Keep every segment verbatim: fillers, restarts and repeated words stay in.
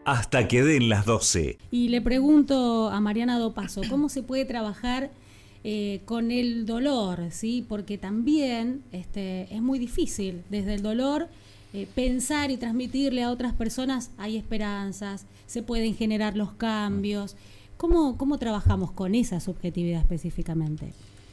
hasta que den las doce. Y le pregunto a Mariana Dopazo, ¿cómo se puede trabajar eh, con el dolor? ¿Sí? Porque también este, es muy difícil desde el dolor eh, pensar y transmitirle a otras personas, hay esperanzas, se pueden generar los cambios. ¿Cómo, cómo trabajamos con esa subjetividad específicamente?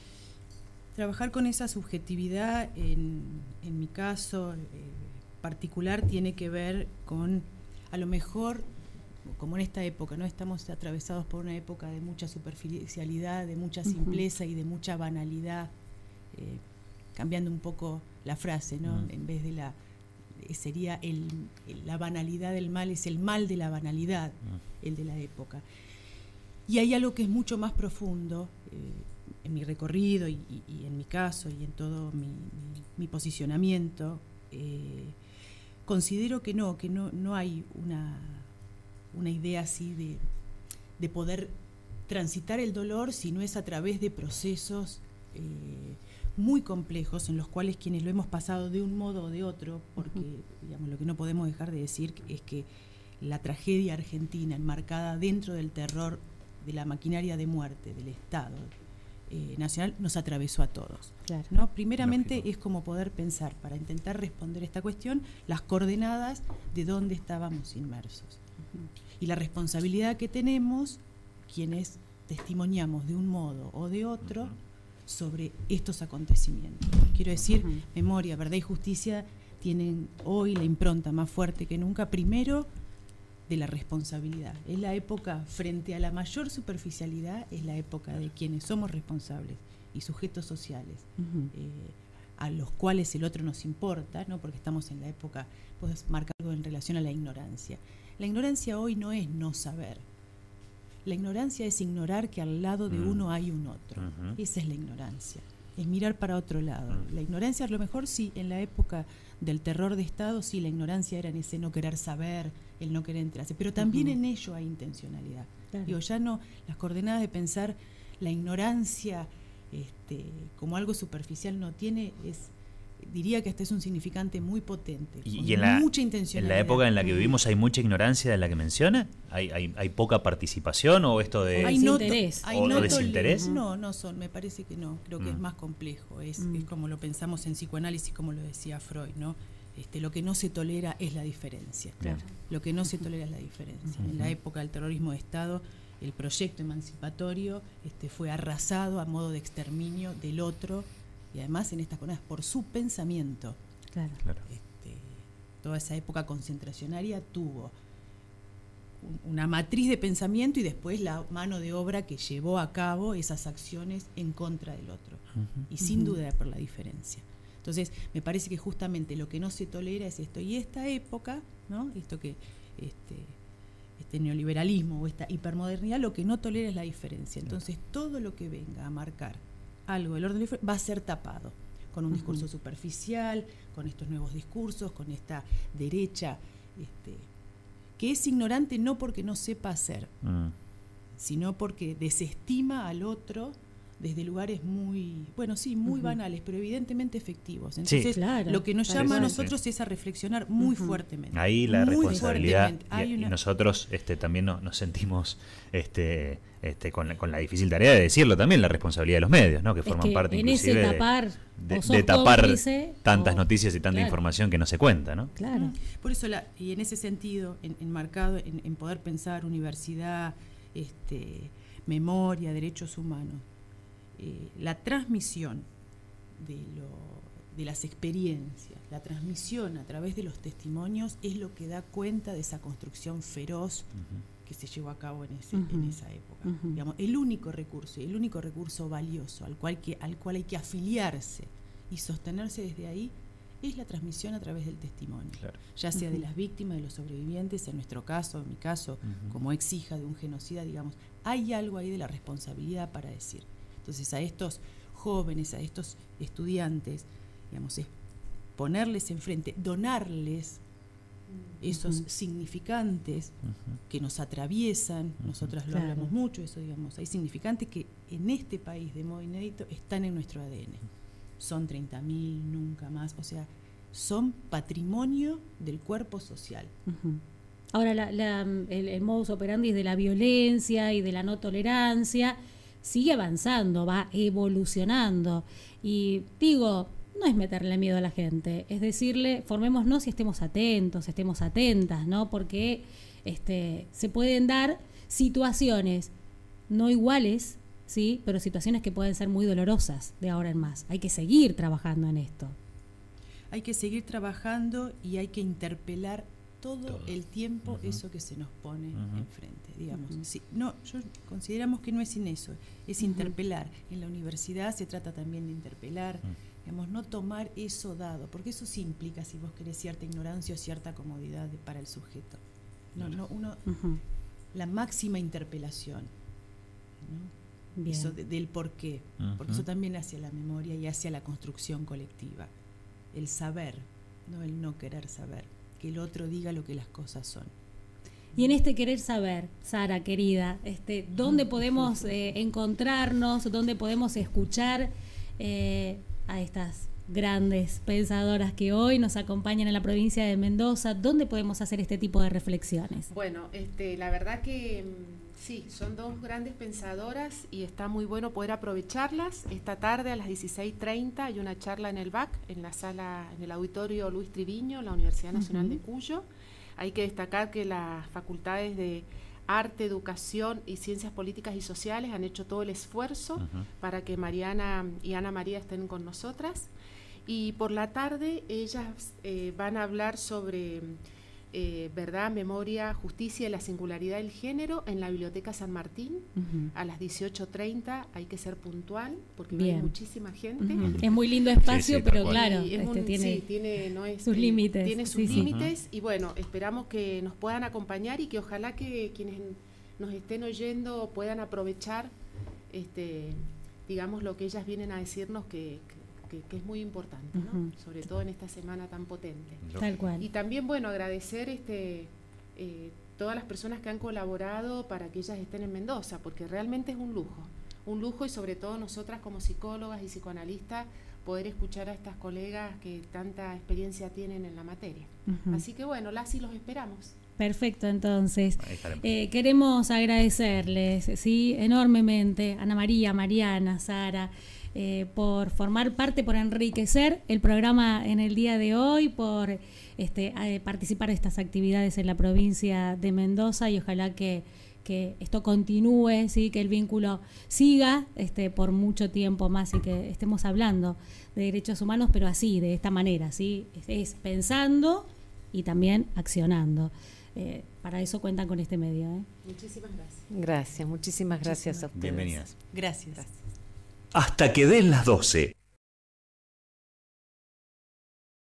Trabajar con esa subjetividad, en, en mi caso eh, particular, tiene que ver con, a lo mejor, como en esta época, ¿no? Estamos atravesados por una época de mucha superficialidad, de mucha simpleza uh-huh. y de mucha banalidad, eh, cambiando un poco la frase, ¿no? Uh-huh. En vez de la, sería el, la banalidad del mal, es el mal de la banalidad, uh-huh. el de la época. Y hay algo que es mucho más profundo, eh, en mi recorrido y, y, y en mi caso y en todo mi, mi, mi posicionamiento, eh, considero que no, que no, no hay una, una idea así de, de poder transitar el dolor, sino es a través de procesos eh, muy complejos en los cuales quienes lo hemos pasado de un modo o de otro, porque uh-huh. digamos, lo que no podemos dejar de decir es que la tragedia argentina enmarcada dentro del terror de la maquinaria de muerte del Estado eh, nacional nos atravesó a todos. Claro. ¿No? Primeramente Lógico. Es como poder pensar, para intentar responder esta cuestión, las coordenadas de dónde estábamos inmersos. Uh-huh. Y la responsabilidad que tenemos, quienes testimoniamos de un modo o de otro, uh-huh. sobre estos acontecimientos. Quiero decir, uh-huh. memoria, verdad y justicia tienen hoy la impronta más fuerte que nunca, primero, de la responsabilidad. Es la época, frente a la mayor superficialidad, es la época de quienes somos responsables y sujetos sociales, uh-huh. eh, a los cuales el otro nos importa, ¿no? Porque estamos en la época, puedes marcar algo en relación a la ignorancia. La ignorancia hoy no es no saber. La ignorancia es ignorar que al lado de uh-huh. uno hay un otro. Uh-huh. Esa es la ignorancia. Es mirar para otro lado. Uh-huh. La ignorancia, a lo mejor sí, en la época del terror de Estado, sí, la ignorancia era en ese no querer saber, el no querer enterarse, pero también uh-huh. en ello hay intencionalidad. Claro. Digo, ya no, las coordenadas de pensar la ignorancia este, como algo superficial no tiene, es, diría que hasta es un significante muy potente, y, con y en la, mucha intencionalidad. ¿En la época en la que vivimos hay mucha ignorancia de la que menciona? ¿Hay, hay, hay poca participación o esto de hay no, desinterés? ¿O no desinterés? No, no son, me parece que no, creo que mm. es más complejo, es, mm. es como lo pensamos en psicoanálisis, como lo decía Freud, ¿no? Este, lo que no se tolera es la diferencia. Claro. Lo que no se tolera es la diferencia. Uh-huh. En la época del terrorismo de Estado, el proyecto emancipatorio este, fue arrasado a modo de exterminio del otro, y además en estas cosas por su pensamiento. Claro. Este, toda esa época concentracionaria tuvo un, una matriz de pensamiento y después la mano de obra que llevó a cabo esas acciones en contra del otro. Uh-huh. Y sin uh-huh. duda por la diferencia. Entonces, me parece que justamente lo que no se tolera es esto. Y esta época, ¿no? Esto que este, este neoliberalismo o esta hipermodernidad, lo que no tolera es la diferencia. Entonces, todo lo que venga a marcar algo del orden va a ser tapado con un uh-huh. discurso superficial, con estos nuevos discursos, con esta derecha este, que es ignorante no porque no sepa hacer, uh-huh. sino porque desestima al otro desde lugares muy, bueno, sí, muy uh-huh. banales, pero evidentemente efectivos. Entonces, sí, claro, lo que nos llama sí, a nosotros sí. es a reflexionar muy uh-huh. fuertemente. Ahí la muy responsabilidad, y, una... y nosotros este, también no, nos sentimos este, este, con, la, con la difícil tarea de decirlo también, la responsabilidad de los medios, ¿no? Que es forman que parte en inclusive ese tapar, de, de, de tapar cómplice, tantas o, noticias y tanta claro. información que no se cuenta, ¿no? Claro. Por eso, la, y en ese sentido, en, enmarcado en, en poder pensar universidad, este, memoria, derechos humanos, Eh, la transmisión de, lo, de las experiencias, la transmisión a través de los testimonios es lo que da cuenta de esa construcción feroz uh-huh. que se llevó a cabo en, ese, uh-huh. en esa época. Uh-huh. Digamos, el único recurso, el único recurso valioso al cual, que, al cual hay que afiliarse y sostenerse desde ahí es la transmisión a través del testimonio, claro. ya sea uh-huh. de las víctimas, de los sobrevivientes, en nuestro caso, en mi caso, uh-huh. como ex hija de un genocida, digamos, hay algo ahí de la responsabilidad para decir. Entonces a estos jóvenes, a estos estudiantes, digamos, es ponerles enfrente, donarles esos uh-huh. significantes uh-huh. que nos atraviesan, uh-huh. nosotras lo claro. hablamos mucho, eso digamos, hay significantes que en este país de modo inédito están en nuestro A D N. Son treinta mil, nunca más, o sea, son patrimonio del cuerpo social. Uh-huh. Ahora, la, la, el, el modus operandi de la violencia y de la no tolerancia sigue avanzando, va evolucionando. Y digo, no es meterle miedo a la gente, es decirle, formémonos y estemos atentos, estemos atentas, ¿no? Porque este, se pueden dar situaciones no iguales, ¿sí? Pero situaciones que pueden ser muy dolorosas de ahora en más. Hay que seguir trabajando en esto. Hay que seguir trabajando y hay que interpelar todo, todo. el tiempo uh-huh. eso que se nos pone uh-huh. enfrente, digamos. Uh-huh. Sí, no, yo consideramos que no es sin eso, es uh-huh. interpelar. En la universidad se trata también de interpelar, uh-huh. digamos, no tomar eso dado, porque eso sí implica, si vos querés, cierta ignorancia o cierta comodidad de, para el sujeto. No, no, uno, uh-huh. la máxima interpelación, ¿no? Eso de, del por qué, uh-huh. porque eso también hacia la memoria y hacia la construcción colectiva. El saber, no el no querer saber, que el otro diga lo que las cosas son. Y en este querer saber, Sara, querida, este, ¿dónde podemos eh, encontrarnos, dónde podemos escuchar eh, a estas grandes pensadoras que hoy nos acompañan en la provincia de Mendoza? ¿Dónde podemos hacer este tipo de reflexiones? Bueno, este, la verdad que sí, son dos grandes pensadoras y está muy bueno poder aprovecharlas. Esta tarde a las dieciséis treinta hay una charla en el B A C, en la sala, en el auditorio Luis Triviño, la Universidad Nacional uh-huh. de Cuyo. Hay que destacar que las facultades de Arte, Educación y Ciencias Políticas y Sociales han hecho todo el esfuerzo uh-huh. para que Mariana y Ana María estén con nosotras. Y por la tarde ellas eh, van a hablar sobre eh, verdad, memoria, justicia y la singularidad del género en la Biblioteca San Martín uh-huh. a las dieciocho treinta. Hay que ser puntual porque hay muchísima gente. Uh-huh. Es muy lindo espacio, sí, sí, pero claro, este, un, tiene, sí, tiene no es, sus límites. Tiene sus sí, límites sí. Y bueno, esperamos que nos puedan acompañar y que ojalá que quienes nos estén oyendo puedan aprovechar este, digamos, lo que ellas vienen a decirnos que, que, que es muy importante, ¿no? Uh-huh. Sobre todo en esta semana tan potente. Tal cual. Y también, bueno, agradecer este, eh, todas las personas que han colaborado para que ellas estén en Mendoza, porque realmente es un lujo, un lujo y sobre todo nosotras como psicólogas y psicoanalistas poder escuchar a estas colegas que tanta experiencia tienen en la materia. Uh-huh. Así que bueno, las y los esperamos. Perfecto, entonces eh, queremos agradecerles, sí, enormemente, Ana María, Mariana, Sara, eh, por formar parte, por enriquecer el programa en el día de hoy, por este, eh, participar de estas actividades en la provincia de Mendoza y ojalá que, que esto continúe, sí, que el vínculo siga este, por mucho tiempo más y que estemos hablando de derechos humanos, pero así, de esta manera, sí, es, es pensando y también accionando. Eh, para eso cuentan con este medio. ¿eh? Muchísimas gracias. Gracias, muchísimas gracias muchísimas. a ustedes. Bienvenidas. Gracias. gracias. Hasta que den las doce.